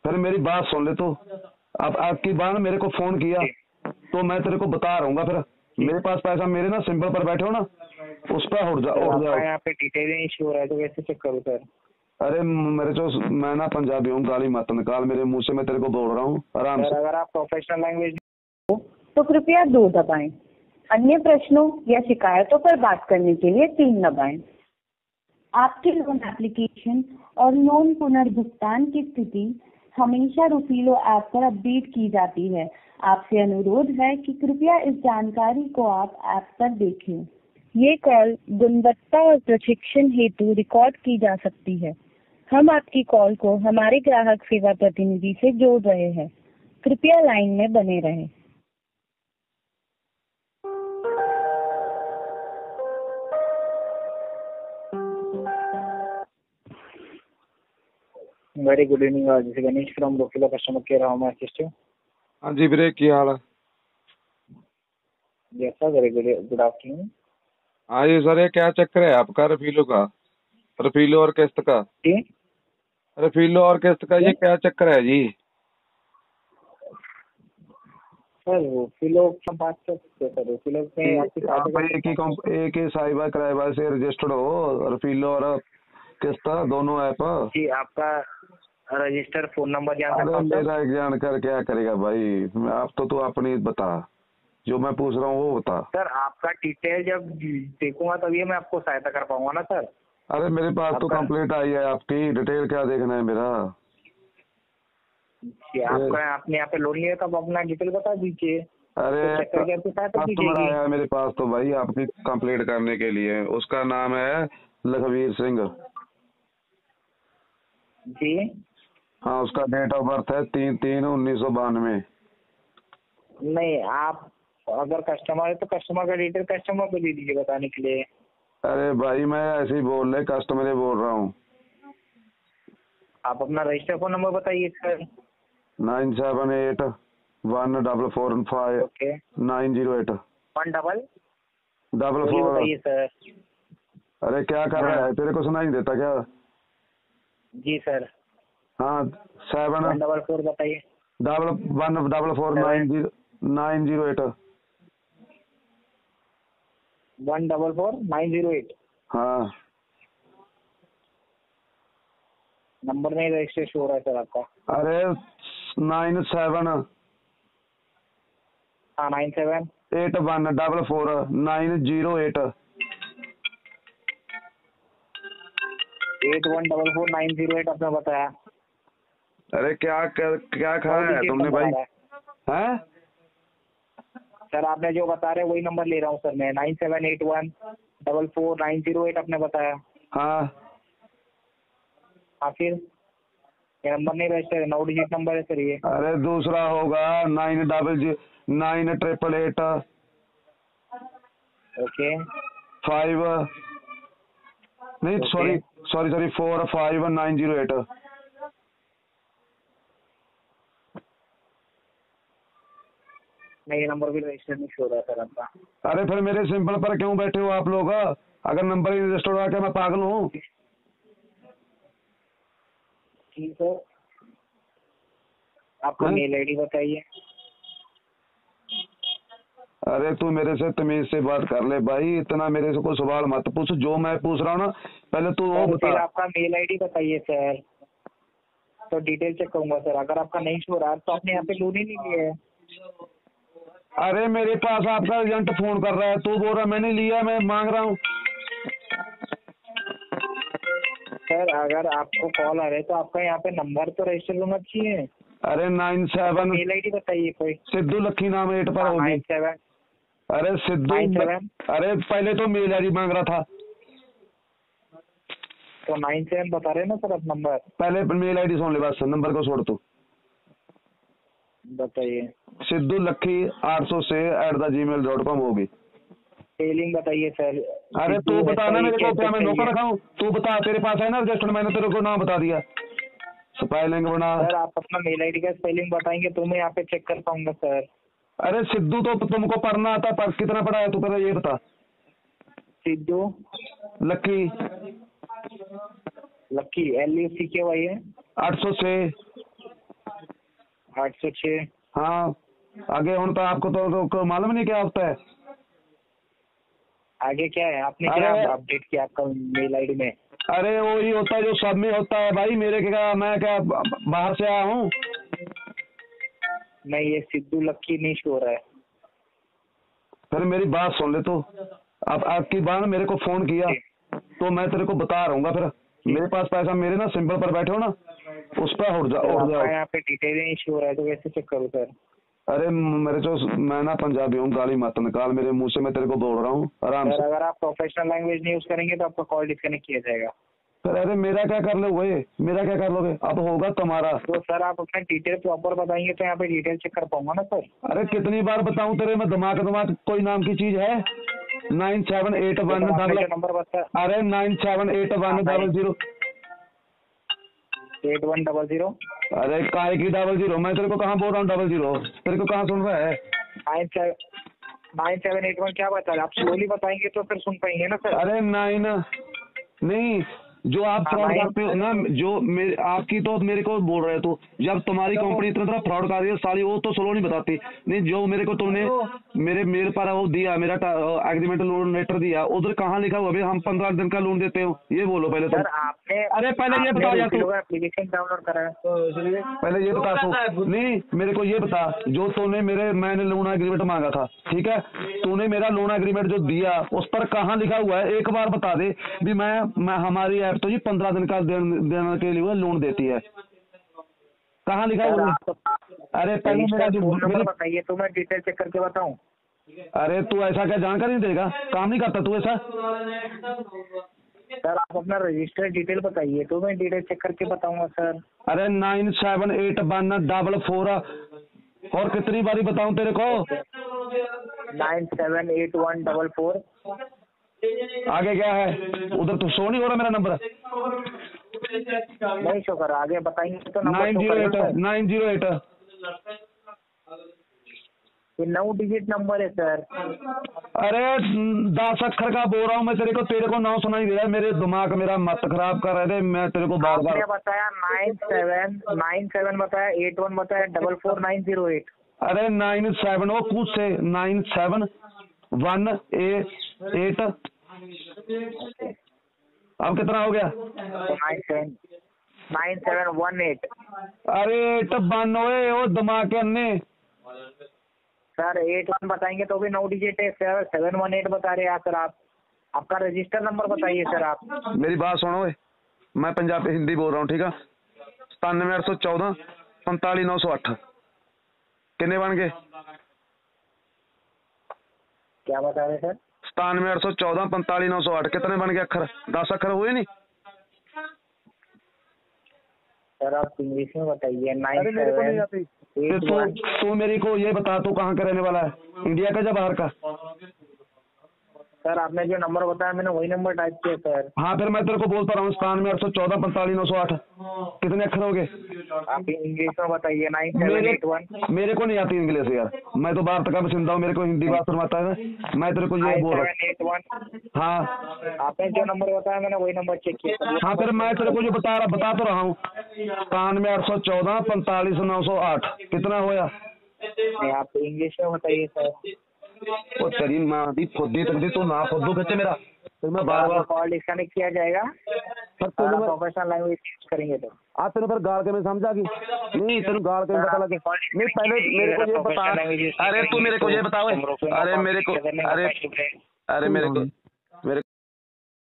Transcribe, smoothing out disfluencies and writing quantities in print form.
फिर मेरी बात सुन ले तू। अब आपकी बार मेरे को फोन किया तो मैं तेरे को बता रहूंगा। फिर मेरे पास पैसा, मेरे ना सिंबल पर बैठे हो ना, उस पर उड़ जाओ। यहाँ पे डिटेल इशू हो रहा है तो कैसे चेक करूँ सर? अरे मेरे जो, मैं ना पंजाबी हूँ, गाली मत निकाल मेरे मुंह से, मैं तेरे को बोल रहा हूँ आराम से। अगर आप प्रोफेशनल लैंग्वेज तो कृपया 2 दबाएं। अन्य प्रश्नों या शिकायतों पर बात करने के लिए 3 दबाएं। आपके लोन एप्लीकेशन और लोन पुनर्भुगतान की स्थिति हमेशा रुफीलो ऐप पर अपडेट की जाती है। आपसे अनुरोध है कि कृपया इस जानकारी को आप ऐप पर देखें। ये कॉल गुणवत्ता और प्रशिक्षण हेतु रिकॉर्ड की जा सकती है। हम आपकी कॉल को हमारे ग्राहक सेवा प्रतिनिधि से जोड़ रहे हैं। कृपया लाइन में बने रहें। Very good evening, this is Ganesh from Rufilo customer care. How may I assist you? हाँ जी वीरे, क्या हाल है? Yes sir, very good afternoon. हाँ जी सर, ये क्या चक्कर है आपका रफीलो का, रफीलो और किस्त का? जी रफीलो और किस्त का ये क्या चक्कर है जी? सर रुफीलो की बात करते हैं सर। रुफीलो में आपकी आप एक ही साइबर क्राइम से रजिस्टर्ड हो, रफीलो और किस्त दोनों ऐप? जी, आपका रजिस्टर फोन नंबर जान सकता हूं? मेरा जानकर क्या करेगा भाई? आप तो अपनी बता, जो मैं पूछ रहा हूँ वो बता। सर आपका डिटेल जब देखूंगा तभी मैं आपको सहायता कर पाऊंगा ना सर। अरे मेरे पास तो कंप्लेंट आई है आपकी, डिटेल क्या देखना है मेरा? आपका आपने यहाँ पे लोन लिया तो आप अपना डिटेल बता दीजिए। अरे कस्टमर आया मेरे पास तो भाई आपकी कंप्लेंट करने के लिए, उसका नाम है लखवीर सिंह जी। हाँ, उसका डेट ऑफ बर्थ है 3/3/1992। नहीं, आप अगर कस्टमर है तो कस्टमर का डिटेल कस्टमर को दे दीजिए बताने के लिए। अरे भाई मैं ऐसे ही बोल रहे, कस्टमर ही बोल रहा हूँ। आप अपना रजिस्टर फोन नंबर बताइए सर। 9781145908। 144 बताइए सर। अरे क्या कर रहा है, तेरे को सुनाई नहीं देता क्या? जी सर। हाँ 144 बताइए। 1444908। 1444908 हाँ नंबर नहीं रजिस्टर हो रहा है सर आपका। अरे 97 हाँ 97 81444908। 81444908 आपने बताया। अरे क्या खाया है तुमने भाई? हैं सर आपने जो बता रहे वही नंबर ले रहा हूँ सर मैं। 9781444908 आपने बताया। हाँ हाँ फिर ये नंबर नहीं रजिस्टर, 9 डिजिट नंबर है सर ये। अरे दूसरा होगा 9888 ओके 5 नहीं सॉरी 451908। नहीं, ये नंबर भी रजिस्टर नहीं हो रहा है सर आपका। अरे फिर मेरे सिंपल पर क्यों बैठे हो आप लोग? अगर नंबर ही रजिस्टर हुआ, क्या मैं पागल हूँ? ठीक सर, आपका मेल आईडी बताइए। अरे तू मेरे से तमीज से बात कर ले भाई, इतना मेरे से कोई सवाल मत पूछ। जो मैं पूछ रहा हूँ ना, पहले तू वो बता। फिर आपका मेल आईडी बताइए सर, तो डिटेल चेक करूंगा सर। अगर आपका नहीं शो रहा तो आपने यहाँ पे लोन ही नहीं लिया है। अरे मेरे पास आपका एजेंट फोन कर रहा है, तू बोल रहा मैंने लिया, मैं मांग रहा हूँ। सर अगर आपको कॉल आ रहा है तो आपका यहाँ पे नंबर तो रजिस्टर होना चाहिए। अरे 97 मेल आईडी बताइए कोई। सिद्धू लक्की नाम 8 पर होगी। 97 अरे सिद्धू 97 अरे पहले तो मेल आईडी मांग रहा था, तो 97 बता रहे हैं ना सर आप नंबर। पहले मेल आईडी सुन ले बस, नंबर को छोड़ तू। बताइए। सिद्धू लक्की 800@gmail.com होगी। स्पेलिंग बताइए सर। अरे तू बता ना मेरे को, क्या मैं नौकर रखा हूँ? तू बता, तेरे पास है ना रजिस्टर? मैंने तेरे को नाम बता दिया, स्पेलिंग बना। सर आप अपना मेल आईडी का स्पेलिंग बताएंगे तो मैं यहाँ पे चेक कर पाऊंगा सर। अरे सिद्धू तो तुमको पढ़ना आता, पर कितना पढ़ा है तू पहले ये बता। सिद्धू लक्की लक्की LUCKY है 800 से 806। हाँ आगे हूँ तो आपको तो मालूम नहीं क्या होता है। आगे क्या है? आपने अरे क्या अपडेट किया आपका मेल आईडी में? अरे वही होता है जो सब में होता है भाई। मेरे क्या, मैं क्या बाहर से आया हूँ। नहीं, ये सिद्धू लक्की नहीं शो रहा है। फिर मेरी बात सुन ले। तो अब आपकी बार मेरे को फोन किया तो मैं तेरे को बता रहा हूँ। फिर मेरे पास पैसा, मेरे ना सिंबल पर बैठे हो ना, उस पर उड़ जाओ। यहाँ पे डिटेल नहीं शो रहा है तो कैसे चेक करूँ सर? अरे मेरे जो, मैं ना पंजाबी हूँ, गाली मत निकाल मेरे मुंह से, मैं तेरे को बोल रहा हूँ आराम से। अगर आप प्रोफेशनल लैंग्वेज नहीं यूज करेंगे तो आपका कॉल डिस्कनेक्ट किया जाएगा। सर अरे मेरा क्या कर लोगे, मेरा क्या कर लोगे? अब होगा तुम्हारा। तो सर आप अपना डिटेल प्रॉपर बताएंगे तो यहाँ पे डिटेल चेक कर पाऊंगा ना सर। अरे कितनी बार बताऊं तेरे में दिमाग कोई नाम की चीज है? 9781 नंबर बता। अरे 978100 8100। अरे काय की 00? मैं तेरे को कहाँ बोल रहा हूँ 00? तेरे को कहाँ सुन रहा है? 9781 क्या बता रहे? आप स्लोली बताएंगे तो फिर सुन पाएंगे ना सर। अरे 9 नहीं, जो आप फ्रॉड करते हो ना, जो मेरे आपकी तो मेरे को बोल रहे हो। तो जब तुम्हारी कंपनी इतना तरह फ्रॉड कर रही है साली, वो तो स्लो नहीं बताती। नहीं, जो मेरे को तुमने मेरे मेल पर वो दिया, मेरा एग्रीमेंट लोन लेटर दिया, उधर कहाँ लिखा हुआ भाई हम 15 दिन का लोन देते हो? ये बोलो पहले तो। आपने अरे पहले ये बता यार तू, एप्लीकेशन डाउनलोड करा है? पहले ये बता तू। नहीं मेरे को ये बता, जो तूने मैंने लोन एग्रीमेंट मांगा था, ठीक है, तूने मेरा लोन एग्रीमेंट जो दिया उस पर कहाँ लिखा हुआ है? एक बार बता दे भी मैं हमारी ऐप तो जी 15 दिन का देने के लिए लोन देती है। कहाँ लिखा हुआ है? अरे पहले मेरा जो बताइए तो मैं डिटेल चेक करके बताऊं। अरे तू ऐसा क्या जानकारी नहीं देगा? काम नहीं करता तू ऐसा? सर आप अपना रजिस्टर्ड डिटेल बताइए तो मैं डिटेल चेक करके बताऊंगा सर। अरे 978144 और कितनी बारी बताऊं तेरे को? 978144। आगे क्या है? उधर तो शो नहीं हो रहा मेरा नंबर। नहीं शो कर, आगे बताएंगे तो नंबर 908। ये 9 डिजिट नंबर है सर। अरे 10 अक्षर का बोल रहा हूँ मैं तेरे को 9 सुनाई दे रहा है। मेरे दिमाग मेरा मत खराब कर रहे थे। मैं तेरे को बार बार बताया 97 बताया, 81 बताया, 44908। अरे 97 वो कुछ से 9718। अब कितना हो गया? 9718। अरे 892 वो दिमाग के अन्ने। सर 81 बताएंगे तो भी 9 डिजिट है सर। 718 बता रहे हैं सर आप। आपका रजिस्टर नंबर बताइए सर आप। मेरी बात सुनो, मैं पंजाबी हिंदी बोल रहा हूँ, ठीक है। 97814 45908 कितने बन गए? क्या बता रहे सर? 97814 45908 कितने बन गए अक्षर? 10 अक्षर हुए नहीं? सर आप इंग्लिश में बताइए। तू मेरे को ये बता, तू कहाँ का रहने वाला है? इंडिया का या बाहर का? सर आपने जो नंबर बताया मैंने वही नंबर टाइप किया सर। हाँ फिर मैं तेरे को बोलता रहा हूँ 97814 45908 कितने अक्षर हो गए? आप इंग्लिश में बताइए। 9781। मेरे को नहीं आती इंग्लिश यार, मैं तो बाहर तक का बसिंदा हूँ, मेरे को हिंदी बात सुनवाता है। मैं तेरे को ये बोल रहा हूँ। 9781। हाँ आपने जो नंबर बताया मैंने वही नंबर चेक किया। हाँ फिर मैं तेरे को जो बता तो रहा हूँ 97814 45908 कितना होया? आप इंग्लिश में बताइए सर। वो तेरी माँ दी फुद्दी तुम तो ना फुद्दू खच्चे मेरा। फिर मैं बार बार कॉल डिस्कनेक्ट किया जाएगा। प्रोफेशनल लैंग्वेज यूज करेंगे तो आज तेरे पर गाल के में समझा कि नहीं? तेरे गाल के में पता लगे नहीं? पहले मेरे को ये बता। अरे तू मेरे को ये बताओ। अरे मेरे को